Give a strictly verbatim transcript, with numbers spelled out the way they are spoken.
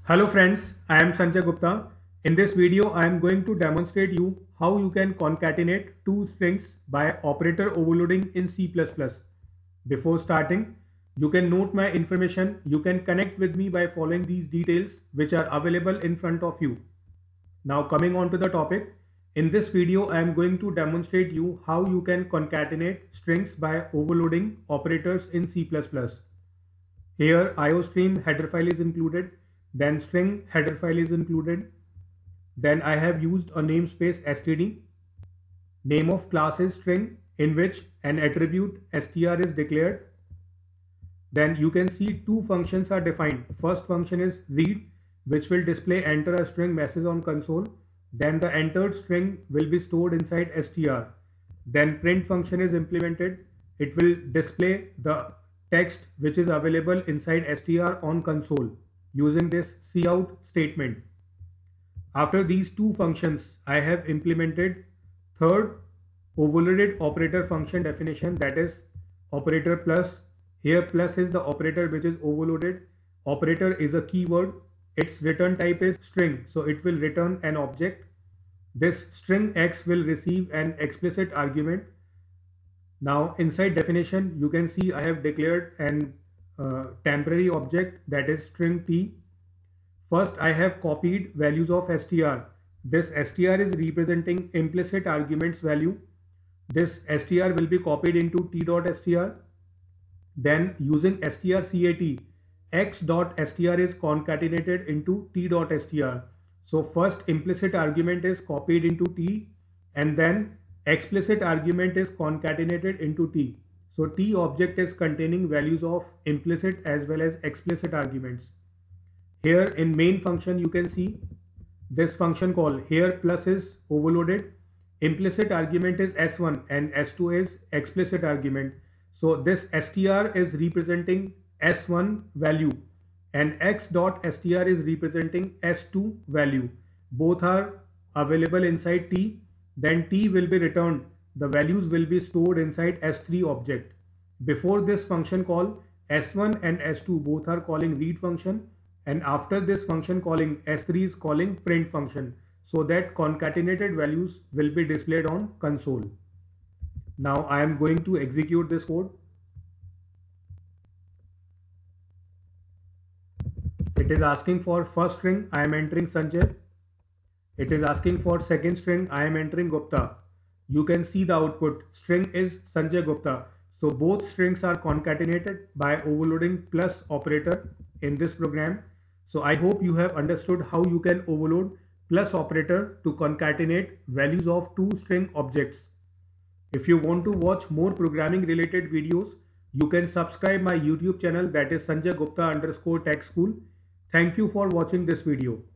Hello friends, I am Sanjay Gupta. In this video, I am going to demonstrate you how you can concatenate two strings by operator overloading in C plus plus. Before starting, you can note my information. You can connect with me by following these details which are available in front of you. Now coming on to the topic, in this video I am going to demonstrate you how you can concatenate strings by overloading operators in C plus plus. Here IOStream header file is included, then string header file is included. Then I have used a namespace std. Name of class is string in which an attribute str is declared. Then you can see two functions are defined. First function is read, which will display enter a string message on console. Then the entered string will be stored inside str. Then print function is implemented. It will display the text which is available inside str on console using this cout statement. After these two functions, I have implemented third overloaded operator function definition, that is operator plus. Here plus is the operator which is overloaded. Operator is a keyword. Its return type is string, so it will return an object. This string x will receive an explicit argument. Now inside definition you can see I have declared an uh, temporary object, that is string t. First I have copied values of str. This str is representing implicit arguments value. This str will be copied into t.str. Then using strcat, x.str is concatenated into t.str. So first implicit argument is copied into t and then explicit argument is concatenated into t. So t object is containing values of implicit as well as explicit arguments. Here in main function you can see this function call. Here plus is overloaded. Implicit argument is s one and s two is explicit argument. So this str is representing s one value and x.str is representing s two value. Both are available inside t. Then t will be returned. The values will be stored inside s three object. Before this function call, s one and s two both are calling read function, and after this function calling, s three is calling print function, so that concatenated values will be displayed on console. Now I am going to execute this code. It is asking for first string, I am entering Sanjay. It is asking for second string, I am entering Gupta. You can see the output, string is Sanjay Gupta. So both strings are concatenated by overloading plus operator in this program. So I hope you have understood how you can overload plus operator to concatenate values of two string objects. If you want to watch more programming related videos, you can subscribe my YouTube channel, that is Sanjay Gupta underscore Tech School. Thank you for watching this video.